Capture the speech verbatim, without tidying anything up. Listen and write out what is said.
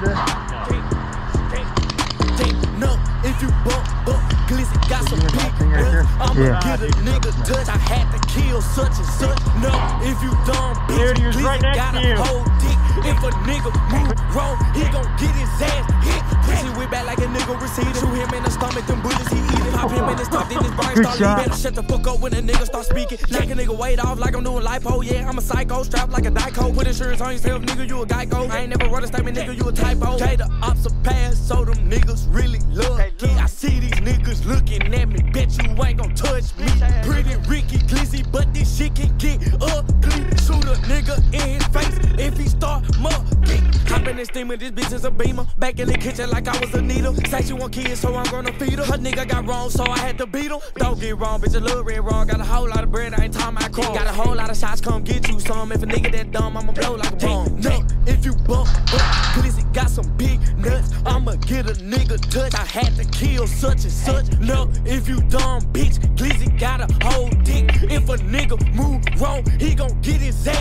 No, if you bump up, Glizzy got some big nuts. I'ma get a nigga touch. I had to kill such and such. No, if you dumb bitch, Glizzy got a whole dick. If a nigga move wrong, he gon' get his ass hit. Pussy whip back like a nigga receded. Shoot him in the stomach, them bullets he eating. Pop him in his top, then his brain start leaking. Better shut the fuck up when a nigga start speaking. Knock a nigga weight off like I'm doing lipo. Yeah, I'm a psycho, strapped like a Dyco. Put insurance on yourself, nigga, you a Geico. I ain't never wrote a statement, nigga, you a typo. K the ops a pass, so them niggas really love me. I see these niggas looking at me, bet you ain't gon' touch me. Pretty Ricky Glizzy, but this shit can get ugly. Shoot a nigga in his face if he start mugging. Hop in this steamer, this bitch is a beamer. Back in the kitchen like I was a needle. Say she want kids, so I'm gonna feed her. Her nigga got wrong, so I had to beat him. Don't get wrong, bitch, a little red wrong. Got a whole lot of bread, I ain't talking about crumb. Got a whole lot of shots, come get you some. If a nigga that dumb, I'ma blow like a bomb. No, if you bump up, Glizzy got some big nuts. I'ma get a nigga touch. I had to kill such and such. No, if you dumb bitch, Glizzy got a whole dick. If a nigga move wrong, he gon' get his ass.